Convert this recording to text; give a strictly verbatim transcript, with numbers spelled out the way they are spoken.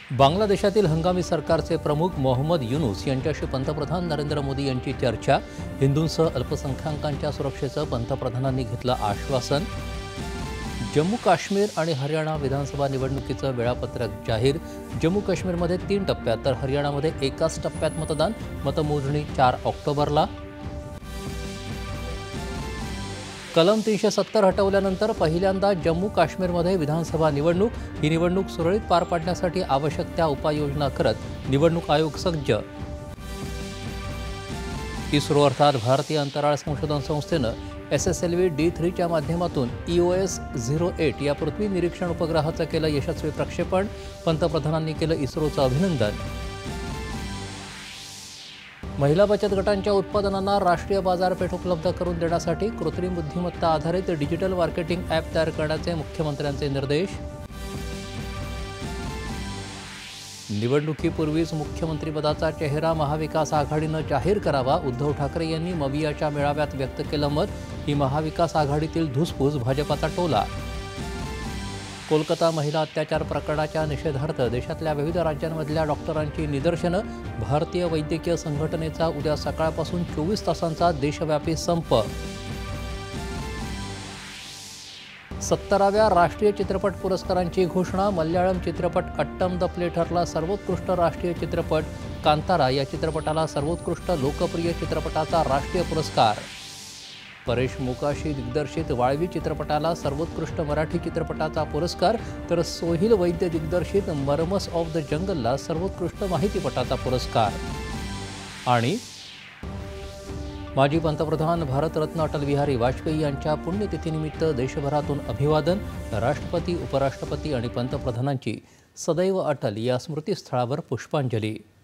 बांगलादेशातील हंगामी सरकारचे प्रमुख मोहम्मद युनूस यांच्याशी पंतप्रधान नरेंद्र मोदी यांची चर्चा। हिंदूंसह अल्पसंख्याकांच्या सुरक्षेचं पंतप्रधानांनी घेतलं आश्वासन। जम्मू काश्मीर आणि हरियाणा विधानसभा निवडणुकीचं वेळापत्रक जाहीर। जम्मू काश्मीरमध्ये तीन टप्प्यात तर हरियाणामध्ये एकाच टप्प्यात मतदान। मतमोजणी चार ऑक्टोबरला। कलम तीनशे सत्तर हटवल्यानंतर पहिल्यांदा जम्मू काश्मीरमध्ये विधानसभा निवडणूक। ही निवडणूक सुरळीत पार पाडण्यासाठी आवश्यक त्या उपाययोजना करत निवडणूक आयोग सज्ज। इस्रो अर्थात भारतीय अंतराळ संशोधन संस्थेनं S S L V D थ्रीच्या माध्यमातून E O S zero eight या पृथ्वी निरीक्षण उपग्रहाचं केलं यशस्वी प्रक्षेपण। पंतप्रधानांनी केलं इस्रोचं अभिनंदन। महिला बचत गटांच्या उत्पादनांना राष्ट्रीय बाजारपेठ उपलब्ध करून देण्यासाठी कृत्रिम बुद्धिमत्ता आधारित डिजिटल मार्केटिंग ॲप तयार करण्याचे मुख्यमंत्र्यांचे निर्देश। निवडणुकीपूर्वीच मुख्यमंत्रीपदाचा चेहरा महाविकास आघाडीनं जाहीर करावा, उद्धव ठाकरे यांनी मवियाच्या मेळाव्यात व्यक्त केलं मत। ही महाविकास आघाडीतील धुसफूस, भाजपाचा टोला। कोलकाता महिला अत्याचार प्रकरणाच्या निषेधार्थ देशातल्या विविध राज्यांमधल्या डॉक्टरांची निदर्शनं। भारतीय वैद्यकीय संघटनेचा उद्या सकाळपासून चोवीस तासांचा देशव्यापी संप। सत्तराव्या राष्ट्रीय चित्रपट पुरस्कारांची घोषणा। मल्याळम चित्रपट अट्टम द प्ले ठरला सर्वोत्कृष्ट राष्ट्रीय चित्रपट। कांतारा या चित्रपटाला सर्वोत्कृष्ट लोकप्रिय चित्रपटाचा राष्ट्रीय पुरस्कार। परेश मोकाशी दिग्दर्शित वाळवी चित्रपटाला सर्वोत्कृष्ट मराठी चित्रपटाचा पुरस्कार, तर सोहिल वैद्य दिग्दर्शित मरमस ऑफ द जंगलला सर्वोत्कृष्ट माहितीपटाचा पुरस्कार। आणि माजी पंतप्रधान भारतरत्न अटल बिहारी वाजपेयी यांच्या पुण्यतिथीनिमित्त देशभरातून अभिवादन। राष्ट्रपती, उपराष्ट्रपती आणि पंतप्रधानांची सदैव अटल या स्मृतीस्थळावर पुष्पांजली।